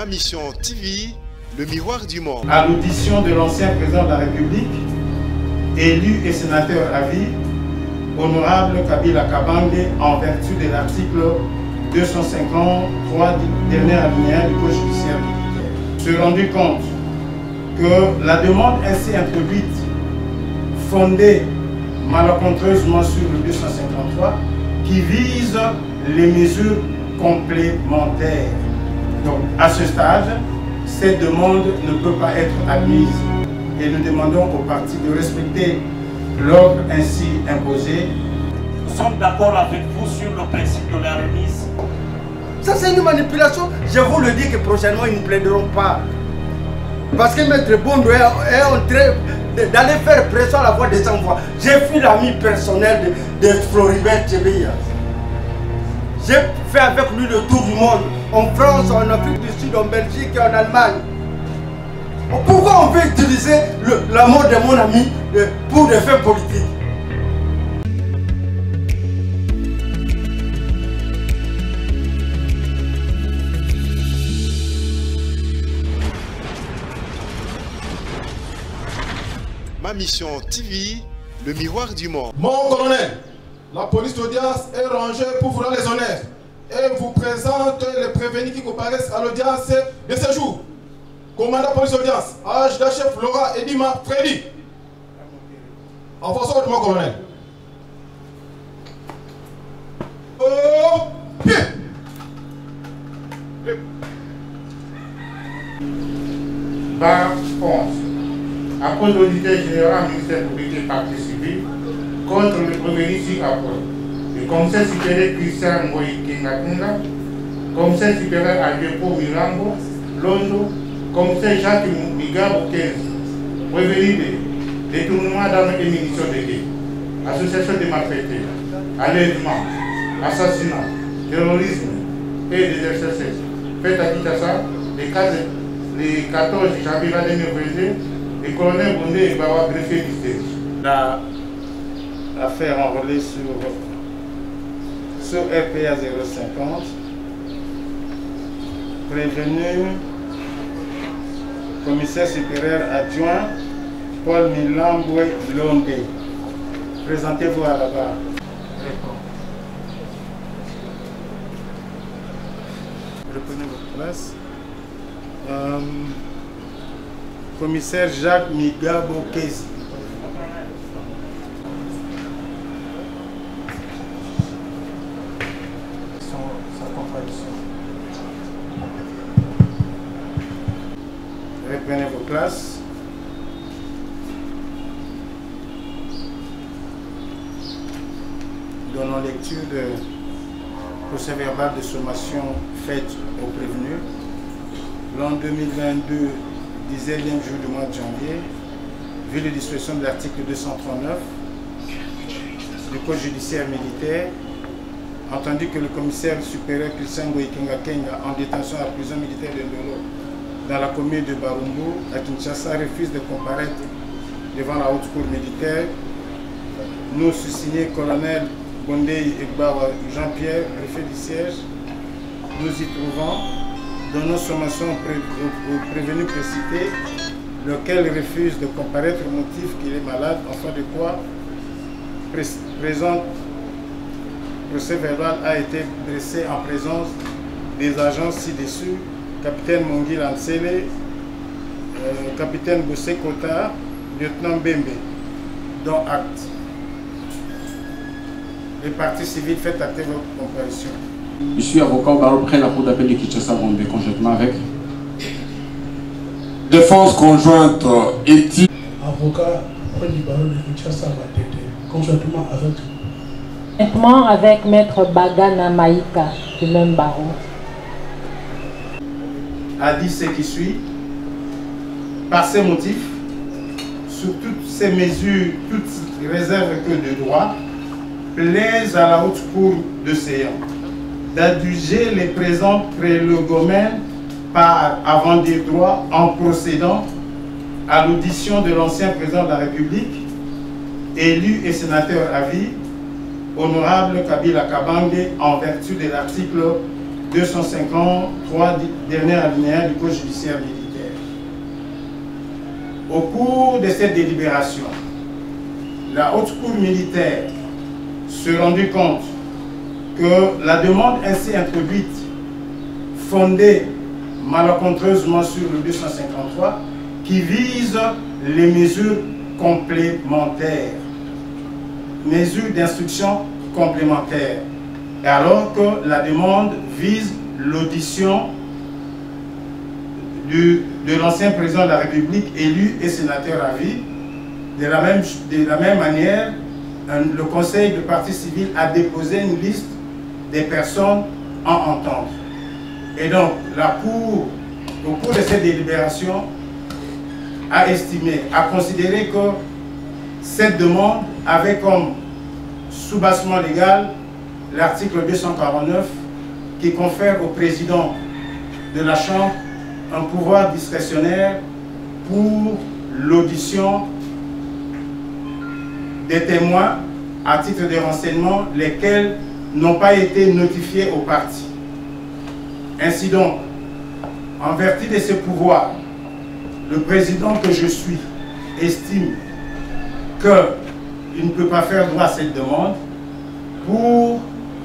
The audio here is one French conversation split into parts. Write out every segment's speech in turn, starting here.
Ma Mission TV, le miroir du monde. À l'audition de l'ancien président de la République, élu et sénateur à vie, honorable Kabila Kabange, en vertu de l'article 253 du dernier alinéa du Code judiciaire militaire, se rendu compte que la demande ainsi introduite, fondée malencontreusement sur le 253, qui vise les mesures complémentaires. Donc, à ce stade, cette demande ne peut pas être admise et nous demandons aux partis de respecter l'ordre ainsi imposé. Nous sommes d'accord avec vous sur le principe de la remise. Ça, c'est une manipulation. Je vous le dis que prochainement, ils ne plaideront pas. Parce que Maître Bondo est en train d'aller faire pression à la voix des sans-voix. J'ai fui l'ami personnel de Floribert Tchebeya. J'ai fait avec lui le tour du monde, en France, en Afrique du Sud, en Belgique et en Allemagne. Pourquoi on veut utiliser la mort de mon ami pour des faits politiques? Ma Mission TV, le miroir du monde. Mon colonel, la police d'audience est rangée pour vous rendre les honneurs et vous présente les prévenus qui comparaissent à l'audience de ce jour. Commandant police d'audience, chef Laura Edima Freddy. En force de mon colonel. Oh, pied. Par 11. Après l'auditeur général ministère public et partie civile, contre le prévenu ci-après, le commissaire supérieur Christian Ngoyi Kengakunga, commissaire supérieur Adjepo Milambo, Londo, commissaire Jacques Migabo 15, prévenu de détournement d'armes et munitions de guerre, association de malfaiteurs, enlèvement, assassinat, terrorisme et désertion. Fait à Kinshasa, le 14 janvier 2022, le colonel Bondé Bawa greffé mystère. L'affaire enrôlée sur RPA 050, prévenu commissaire supérieur adjoint Paul Milambwe Londé. Présentez-vous à la barre. Reprenez votre place. Commissaire Jacques Migabo Kezi. Sa contradiction. Reprenez vos places. Donnons lecture de procès verbal de sommation faite au prévenu. L'an 2022, 10e jour du mois de janvier, vu les dispositions de l'article 239 du Code judiciaire militaire, entendu que le commissaire supérieur Christian Ngoyi Kenga, en détention à la prison militaire de Ndolo, dans la commune de Barumbu, à Kinshasa, refuse de comparaître devant la haute cour militaire, nous sous-signés colonel Bondé Egbawa Jean-Pierre, préfet du siège, nous y trouvons. Donnons sommation au prévenu précité, lequel refuse de comparaître au motif qu'il est malade, en fin de quoi présent procès verbal a été dressé en présence des agents ci-dessus, capitaine Mongi Lansele, capitaine Bossé Kota, lieutenant Bembe, dont acte. Les parties civiles, faites acter votre comparution. Je suis avocat au barreau près de la cour d'appel de Kinshasa-Gombe, conjointement avec défense conjointe éthique. Avocat près du barreau de Kinshasa-Gombe, conjointement avec. Conjointement avec Maître Bagana Maïka du même barreau. A dit ce qui suit. Par ces motifs, sous toutes ces mesures, toutes réserves que de droit, plaise à la haute cour de séance d'adjuger les présents prélégomènes par avant des droits en procédant à l'audition de l'ancien président de la République, élu et sénateur à vie, honorable Kabila Kabange, en vertu de l'article 253 dernier alinéa du Code judiciaire militaire. Au cours de cette délibération, la Haute Cour militaire se rendit compte que la demande ainsi introduite, fondée malencontreusement sur le 253, qui vise les mesures complémentaires, mesures d'instruction complémentaires, alors que la demande vise l'audition de l'ancien président de la République élu et sénateur à vie. De la même manière, le Conseil de partie civile a déposé une liste des personnes en entente. Et donc, la Cour, au cours de cette délibération, a estimé, a considéré que cette demande avait comme soubassement légal l'article 249 qui confère au président de la Chambre un pouvoir discrétionnaire pour l'audition des témoins à titre de renseignement, lesquels n'ont pas été notifiés aux parties. Ainsi donc, en vertu de ce pouvoir, le président que je suis estime qu'il ne peut pas faire droit à cette demande pour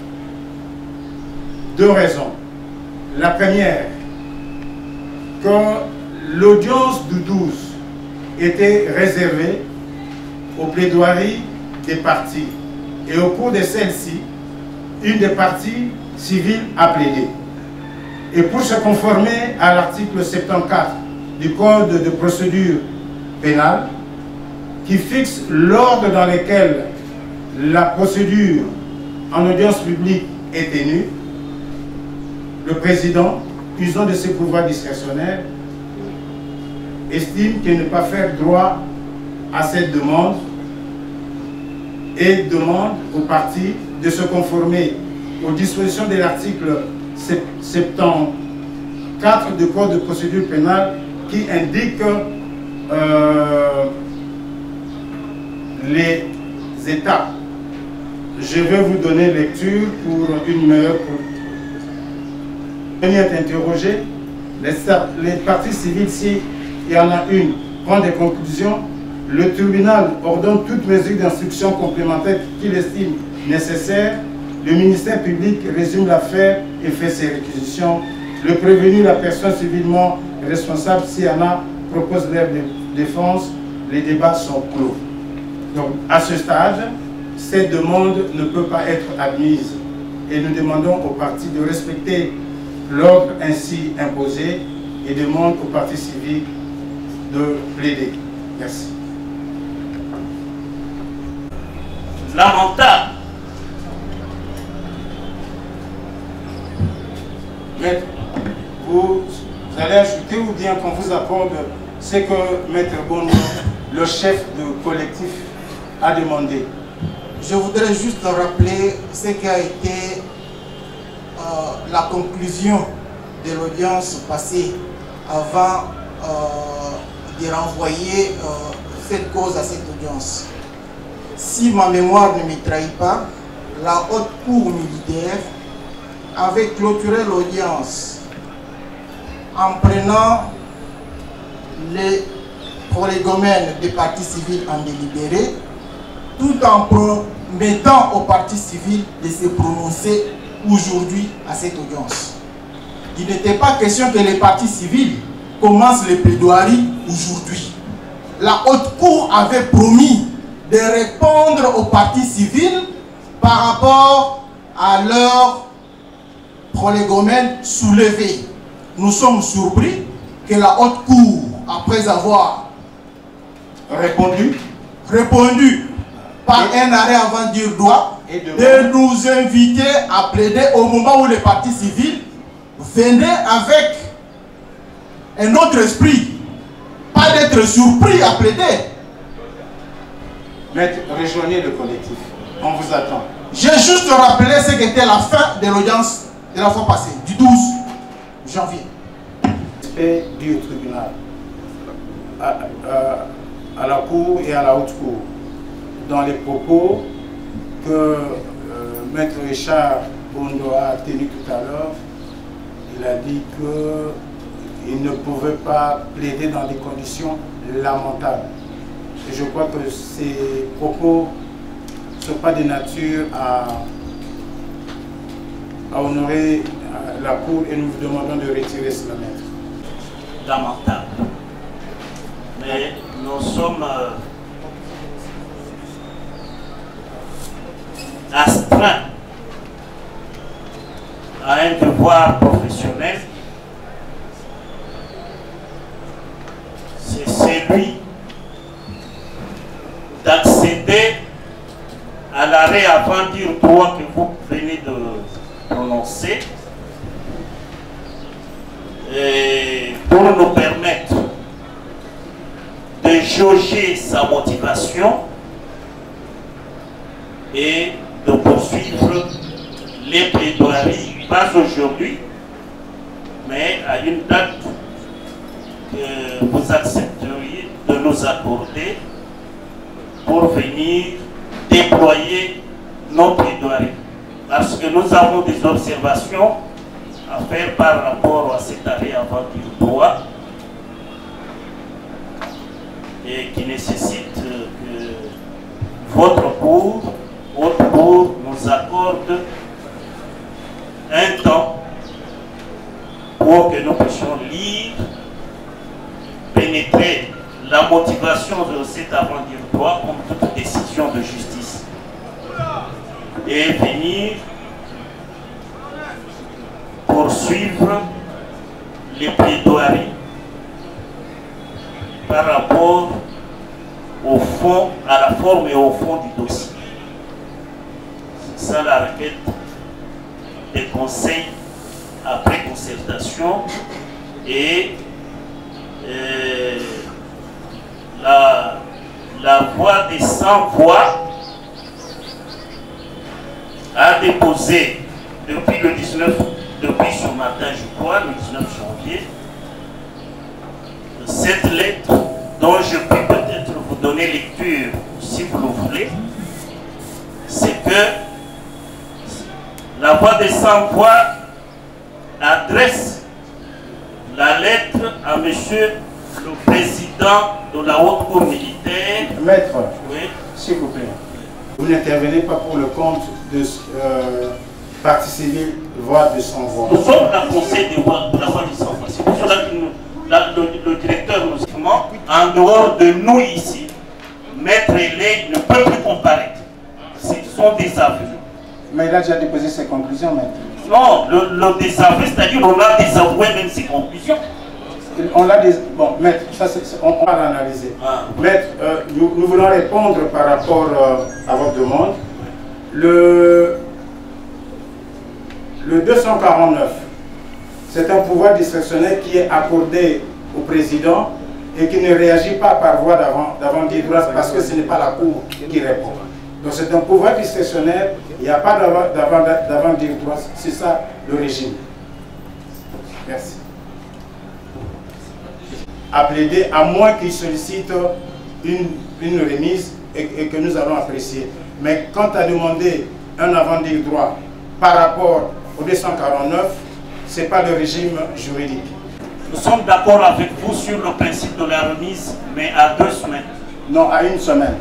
deux raisons. La première, que l'audience du 12 était réservée aux plaidoiries des parties. Et au cours de celle-ci, une des parties civiles a plaidé. Et pour se conformer à l'article 74 du Code de procédure pénale, qui fixe l'ordre dans lequel la procédure en audience publique est tenue, le président, usant de ses pouvoirs discrétionnaires, estime qu'il ne peut pas faire droit à cette demande et demande aux parties de se conformer aux dispositions de l'article 74 du Code de procédure pénale qui indique les étapes. Je vais vous donner lecture pour une meilleure. Venir être interrogé, les parties civiles, s'il y en a une, prend des conclusions. Le tribunal ordonne toute mesure d'instruction complémentaire qu'il estime nécessaire. Le ministère public résume l'affaire et fait ses réquisitions. Le prévenu, la personne civilement responsable, s'il y en a, propose leur défense. Les débats sont clos. Donc, à ce stade, cette demande ne peut pas être admise. Et nous demandons aux parties de respecter l'ordre ainsi imposé et demandons aux parties civiles de plaider. Merci. Lamentable. Maître, vous allez ajouter ou bien qu'on vous accorde ce que Maître Bono, le chef de collectif, a demandé? Je voudrais juste rappeler ce qui a été la conclusion de l'audience passée avant de renvoyer cette cause à cette audience. Si ma mémoire ne me trahit pas, la Haute Cour militaire avait clôturé l'audience en prenant les prolégomènes des parties civiles en délibéré, tout en promettant aux parties civiles de se prononcer aujourd'hui à cette audience. Il n'était pas question que les parties civiles commencent les plaidoiries aujourd'hui. La Haute Cour avait promis de répondre aux parties civiles par rapport à leurs prolégomènes soulevés. Nous sommes surpris que la Haute Cour, après avoir répondu par un arrêt avant dire droit, de nous inviter à plaider au moment où les parties civiles venaient avec un autre esprit, pas d'être surpris à plaider. Maître, rejoignez le collectif. On vous attend. J'ai juste rappelé ce qu'était la fin de l'audience de la fois passée, du 12 janvier. Respect dû au tribunal, à la Cour et à la Haute Cour. Dans les propos que Maître Richard Bondo a tenus tout à l'heure, il a dit qu'il ne pouvait pas plaider dans des conditions lamentables. Et je crois que ces propos ne sont pas de nature à honorer la Cour et nous vous demandons de retirer cela, maître. Lamentable. Mais nous sommes astreints à un devoir professionnel. C'est celui d'accéder à l'arrêt avant dire droit que vous venez de prononcer et pour nous permettre de jauger sa motivation et de poursuivre les plaidoiries, pas aujourd'hui, mais à une date que vous accepteriez de nous accorder pour venir déployer nos plaidoiries. Parce que nous avons des observations à faire par rapport à cet arrêt avant du droit et qui nécessite que votre cour nous accorde un temps pour que nous puissions lire, pénétrer la motivation de cet avant du droit comme toute décision de justice et venir poursuivre les plaidoiries par rapport au fond, à la forme et au fond du dossier. C'est ça la requête des conseils après concertation et la voix des 100 voix a déposé depuis ce matin, je crois, le 19 janvier, cette lettre dont je peux peut-être vous donner lecture si vous le voulez. C'est que la voix des 100 voix adresse la lettre à monsieur le président de la haute cour militaire. Maître, oui. S'il vous plaît, vous n'intervenez pas pour le compte de partie civile voix de 100 voix. Nous sommes la conseil de la voix de 100 voix. C'est pour cela que le directeur nous dit en dehors de nous ici, maître Hélène ne peut plus comparaître. Ce sont des aveux. Mais il a déjà déposé ses conclusions, maître. Non, le désaveu, c'est-à-dire qu'on a désavoué même ses conclusions. On l'a des... Bon, maître, ça, on va l'analyser. Ah. Maître, nous voulons répondre par rapport à votre demande. Le 249, c'est un pouvoir discrétionnaire qui est accordé au président et qui ne réagit pas par voie d'avant-dire droit parce que ce n'est pas la Cour qui répond. Donc c'est un pouvoir discrétionnaire, il n'y a pas d'avant-dire droit, c'est ça le régime. Merci. À plaider, à moins qu'il sollicite une remise et que nous allons apprécier. Mais quant à demander un avant-dire droit par rapport au 249, ce n'est pas le régime juridique. Nous sommes d'accord avec vous sur le principe de la remise, mais à 2 semaines. Non, à 1 semaine.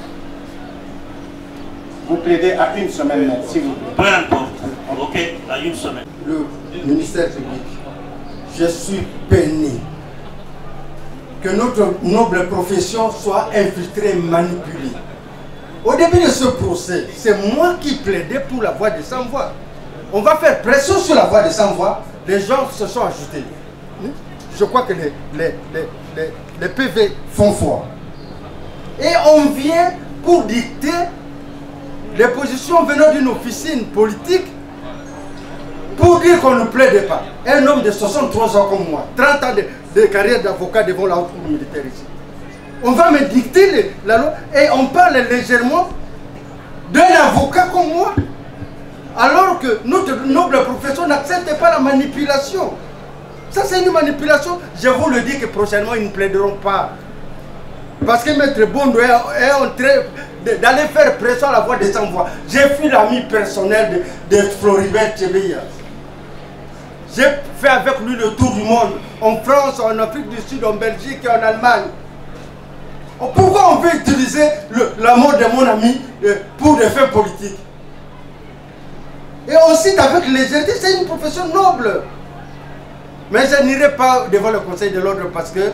Vous plaidez à 1 semaine, s'il vous plaît. Peu importe. Ok, à 1 semaine. Le ministère public, je suis peiné que notre noble profession soit infiltrée, manipulée. Au début de ce procès, c'est moi qui plaidais pour la voix des 100 voix. On va faire pression sur la voix des 100 voix. Les gens se sont ajoutés. Je crois que les PV font foi. Et on vient pour dicter les positions venant d'une officine politique pour dire qu'on ne plaide pas. Un homme de 63 ans comme moi, 30 ans de carrière d'avocat devant la haute cour militaire ici. On va me dicter la loi et on parle légèrement d'un avocat comme moi. Alors que notre noble profession n'accepte pas la manipulation. Ça c'est une manipulation. Je vous le dis que prochainement ils ne plaideront pas. Parce que Maître Bondo est en train d'aller faire pression à la voix des 100 voix. J'ai fui l'ami personnel de Floribert Tchebeya. J'ai fait avec lui le tour du monde, en France, en Afrique du Sud, en Belgique et en Allemagne. Pourquoi on veut utiliser la mort de mon ami pour des fins politiques? Et aussi avec légèreté, c'est une profession noble. Mais je n'irai pas devant le Conseil de l'ordre parce que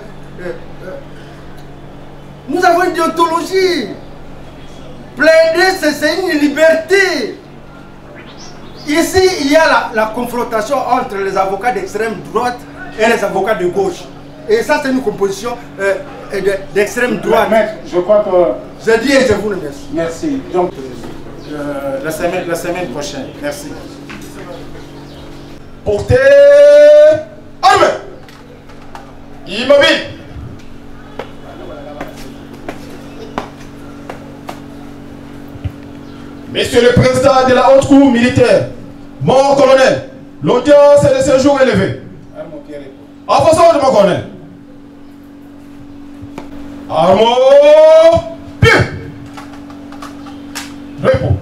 nous avons une déontologie. Plaider, c'est une liberté. Ici, il y a la confrontation entre les avocats d'extrême droite et les avocats de gauche. Et ça, c'est une composition d'extrême droite. Maître, je crois que... Je dis et je vous remercie. Merci. Donc, la semaine prochaine. Merci. Portez arme. Immobile. Monsieur le Président de la Haute Cour militaire, mon colonel, l'audience est de ce jour élevée. En façon de mon colonel. Armes, pied. Repos.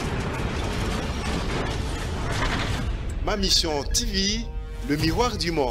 Ma mission TV, le miroir du monde.